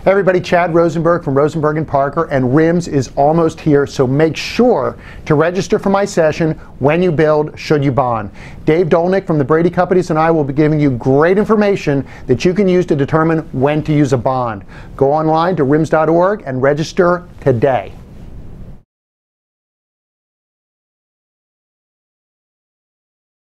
Hey everybody, Chad Rosenberg from Rosenberg and Parker, and RIMS is almost here, so make sure to register for my session, When You Build, Should You Bond. Dave Dolnick from the Brady Companies and I will be giving you great information that you can use to determine when to use a bond. Go online to rims.org and register today.